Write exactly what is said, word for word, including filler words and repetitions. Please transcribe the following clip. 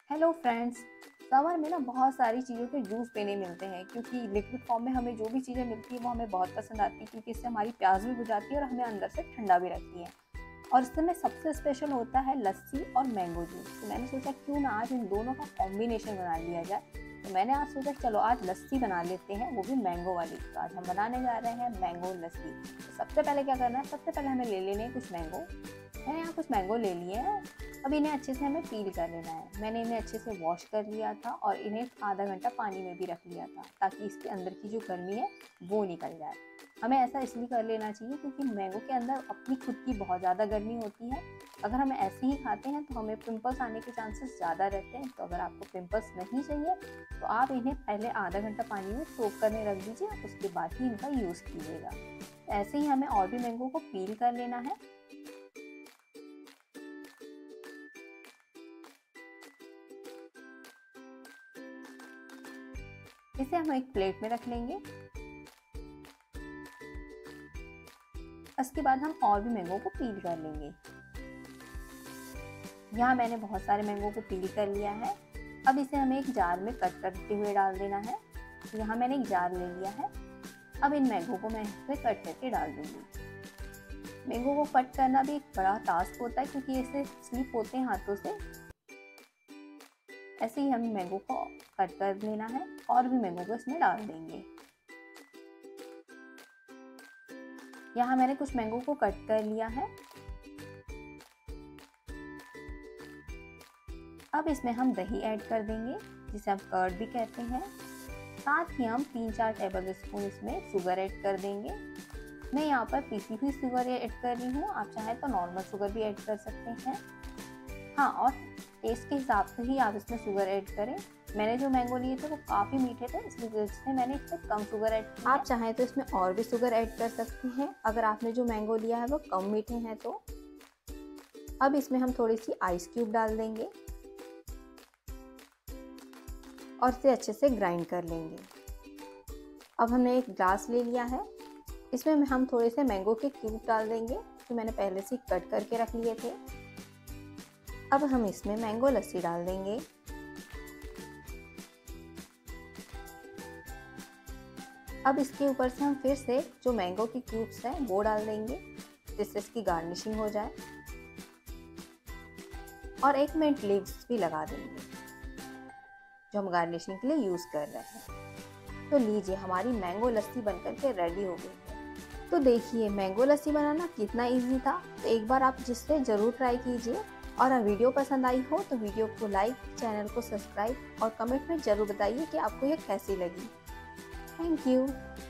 Hello friends. Summer में ना बहुत सारी चीज़ों के जूस पीने मिलते हैं, क्योंकि लिक्विड फॉर्म में हमें जो भी चीज़ें मिलती है वो हमें बहुत पसंद आती है, क्योंकि इससे हमारी प्यास भी बुझाती है और हमें अंदर से ठंडा भी रखती है। और इसमें सबसे स्पेशल होता है लस्सी और मैंगो जूस। तो मैंने सोचा क्यों ना आज इन दोनों का कॉम्बिनेशन बना लिया जाए। तो मैंने आज सोचा चलो आज लस्सी बना लेते हैं, वो भी मैंगो वाली। तो आज हम बनाने जा रहे हैं मैंगो लस्सी। तो सबसे पहले क्या करना है, सबसे पहले हमें ले लेने हैं कुछ मैंगो। मैंने यहाँ कुछ मैंगो ले लिए हैं। अब इन्हें अच्छे से हमें पील कर लेना है। मैंने इन्हें अच्छे से वॉश कर लिया था और इन्हें आधा घंटा पानी में भी रख लिया था, ताकि इसके अंदर की जो गर्मी है वो निकल जाए। हमें ऐसा इसलिए कर लेना चाहिए क्योंकि मैंगो के अंदर अपनी खुद की बहुत ज़्यादा गर्मी होती है। अगर हम ऐसे ही खाते हैं तो हमें पिंपल्स आने के चांसेस ज़्यादा रहते हैं। तो अगर आपको पिंपल्स नहीं चाहिए तो आप इन्हें पहले आधा घंटा पानी में सोक करने रख दीजिए, उसके बाद ही इनका यूज़ कीजिएगा। ऐसे ही हमें और भी मैंगो को पील कर लेना है। इसे हम एक प्लेट में रख लेंगे। उसके बाद हम और भी मैंगो को पील कर लेंगे। यहाँ मैंने बहुत सारे मैंगो को पील कर लिया है। अब इसे हमें एक जार में कट करते हुए डाल देना है। यहाँ मैंने एक जार ले लिया है। अब इन मैंगो को मैं इसमें कट करके डाल दूंगी। मैंगो को कट करना भी एक बड़ा टास्क होता है, क्योंकि इसे स्लिप होते हैं हाथों से। ऐसे ही हमें मैंगो को कट कर लेना है और भी मैंगो को इसमें डाल देंगे। यहाँ मैंने कुछ मैंगो को कट कर लिया है। अब इसमें हम दही ऐड कर देंगे, जिसे हम कर्ड भी कहते हैं। साथ ही हम तीन चार टेबल स्पून इसमें शुगर ऐड कर देंगे। मैं यहाँ पर पीसी हुई शुगर ऐड कर रही हूँ, आप चाहे तो नॉर्मल शुगर भी ऐड कर सकते हैं। हाँ, और टेस्ट के हिसाब से ही आप इसमें शुगर ऐड करें। मैंने जो मैंगो लिए थे वो काफ़ी मीठे थे, इसलिए वजह से मैंने इसमें कम शुगर ऐड की। आप चाहें तो इसमें और भी शुगर ऐड कर सकते हैं, अगर आपने जो मैंगो लिया है वो कम मीठे हैं तो। अब इसमें हम थोड़ी सी आइस क्यूब डाल देंगे और इसे अच्छे से ग्राइंड कर लेंगे। अब हमने एक ग्लास ले लिया है, इसमें हम थोड़े से मैंगो के क्यूब डाल देंगे, जो मैंने पहले से कट करके रख लिए थे। अब हम इसमें मैंगो लस्सी डाल देंगे। अब इसके ऊपर से हम फिर से जो मैंगो की क्यूब्स हैं वो डाल देंगे, जिससे इसकी गार्निशिंग हो जाए। और एक मिंट लीव्स भी लगा देंगे, जो हम गार्निशिंग के लिए यूज़ कर रहे हैं। तो लीजिए, हमारी मैंगो लस्सी बनकर के रेडी हो गई। तो देखिए, मैंगो लस्सी बनाना कितना इजी था। तो एक बार आप जिससे ज़रूर ट्राई कीजिए। और अगर वीडियो पसंद आई हो तो वीडियो को लाइक, चैनल को सब्सक्राइब और कमेंट में ज़रूर बताइए कि आपको ये कैसी लगी। Thank you.